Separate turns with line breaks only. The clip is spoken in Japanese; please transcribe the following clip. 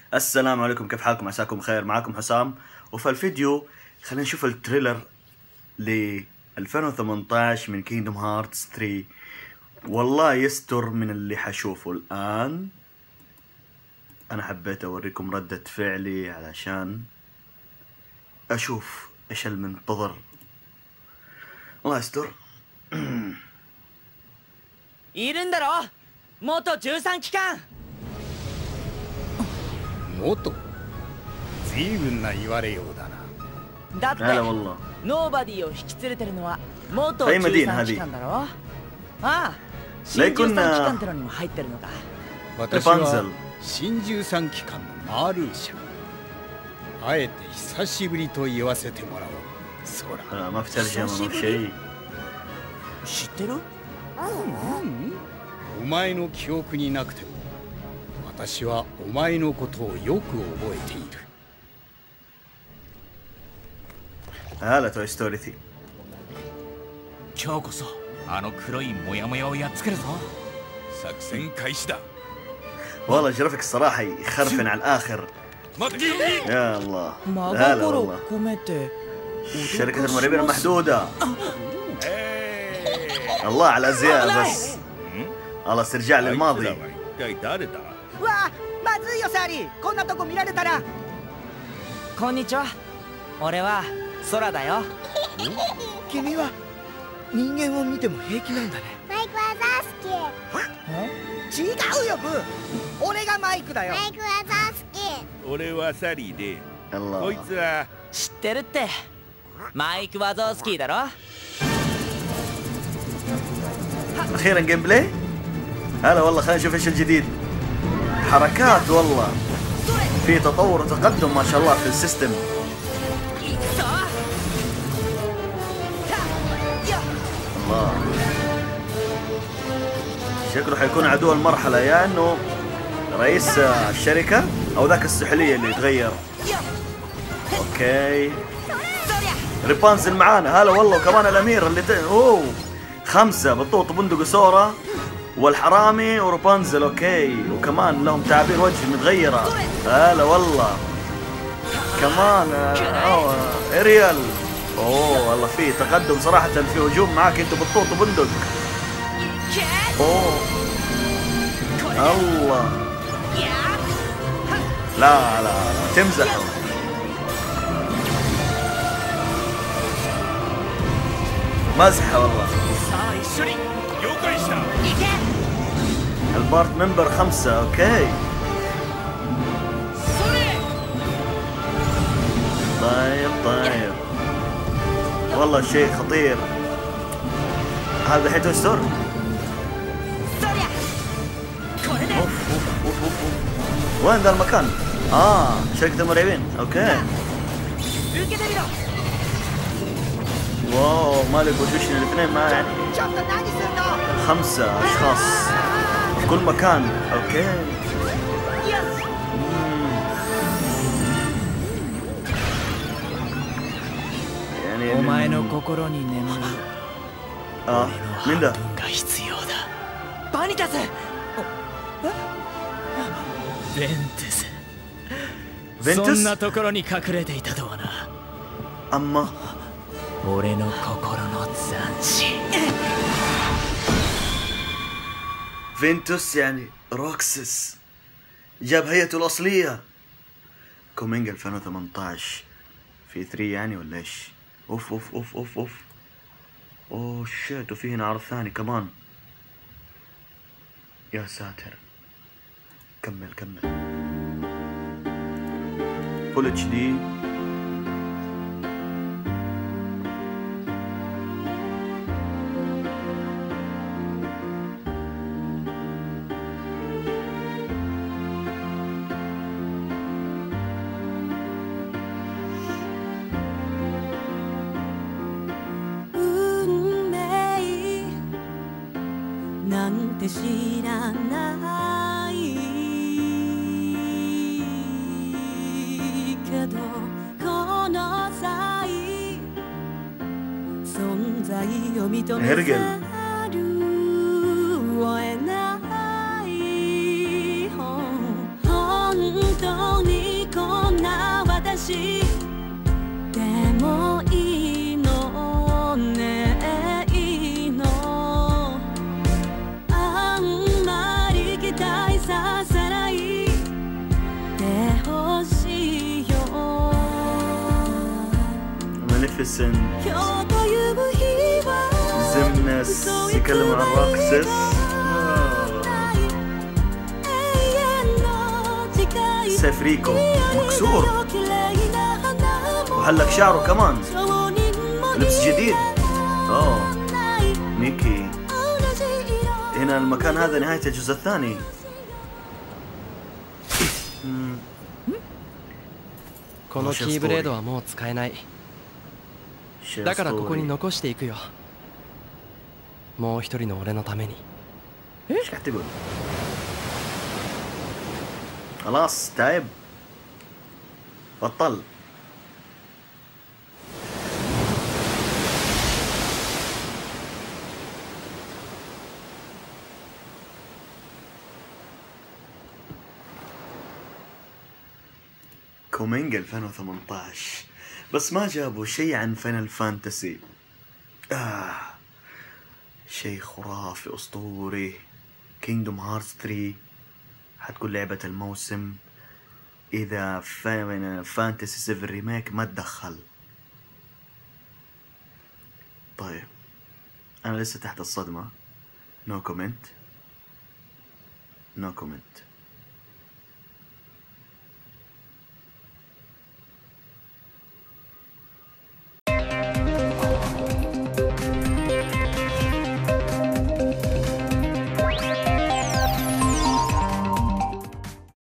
السلام عليكم، كيف حالكم؟ عساكم بخير. معاكم حسام، وفي الفيديو خلينا نشوف التريلر ل 2018 من كينجدوم هارتس 3. والله يستر من اللي حشوفه الآن. أنا حبيت أوريكم ردة فعلي علشان أشوف إيش المنتظر. الله يستر.
いるんだろ元13機関。
元随分な言われようだな。
だって
هلا والله.
ノーバディを引き連れてるのは元
أي مدينة
13
هذه؟
機関だろ。ああ、新13機関ってのにも入ってるのか。
私は新13機関のマールーシャ。あえて久しぶりと言わせてもらおう。そら。
ما في ترجمة ما في شيء.
知ってる？
お前の記憶になくても私はお前のことをよく覚えている。
هلا توي ستوري 3.
今日こそあの黒いモヤモヤをやっつけるぞ。作戦開始だ。
والله الجرافيك الصراحة يخرفن على الآخر. يا الله. هلا والله.
込めて
شركة المرعبين المحدودة. الله على الأزياء بس. الله استرجاع للماضي.
わあ、まずいよサーリー、こんなとこ見られたら。こんにちは、俺はソラだよ。
君は人間を見ても平気なんだね。
マイク・ワザースキー。
違うよブー、俺がマイクだよ。
マイク・ワザースキー。
俺はサリーで、こ
الله.
いつは
知ってるって、マイク・ワゾースキーだろ。
أخيرا جيم بلاي. هلا والله. خلينا نشوف ايش الجديد. حركات والله، في تطور وتقدم ما شاء الله في السيستم. الله، شكله حيكون عدو المرحلة، يا انه رئيس الشركة او ذاك السحلية اللي يتغير. اوكي، ريبانزل معانا. هلا والله. وكمان الامير اللي اوه 5 بطوط بندق سورا والحرامي وروبانزل. اوكي، وكمان لهم تعابير وجه متغيرة. هلا والله. كمان اريال. اوه والله في تقدم صراحة، في هجوم معاك انتوا بطوط وبندق. اوه الله. لا لا لا تمزح. مزحة والله. البارت ممبر 5. اوكي طيب طيب، والله شيء خطير. هذا الحين توي ستور. وين ذا المكان؟ شركة المرعبين. اوكي. واو، مالك وشوشن الاثنين ما يعني 5 اشخاص في كل مكان. اوكي. يعني
お前の心に眠る
مين ده؟
が必要だ。バニタス。ベンテス。 そん
فينتوس.
なところに隠れていたとはな。
اما
俺の心の斬新。
فينتوس يعني روكسس، جاب هيئته الأصلية. كومينج 2018 في 3 يعني ولا ايش؟ اوف اوف اوف اوف اوف. اوه شيت، وفي هنا عرض ثاني كمان. يا ساتر. كمل كمل. فول اتش دي.
運命なんて知らないけど、この際存在を認めざるを得ない。本当に
ماليفيسنت
今日という日は
زمنس يكلم عن راكسس
永遠の誓い
سيفريكو مكسور
綺麗な花も
وحلق شعره كمان
証人も
لبس جديد اوه
ない
ميكي
同じ色
هنا المكان هذا نهاية الجزء الثاني مم.
このキーブレードはもう使えない。
شيء
だからここに
أسطوري.
残していくよ。もう一人の俺のために。
ايش قاعد تقول؟ خلاص تعب بطل كومينج 2018 بس ما جابوا شيء عن فاينل فانتسي. شيء خرافي اسطوري. كينجدوم هارتس 3 حتكون لعبة الموسم اذا فاينل فانتسي 7 ريميك ما تدخل. طيب انا لسه تحت الصدمة. نو كومنت.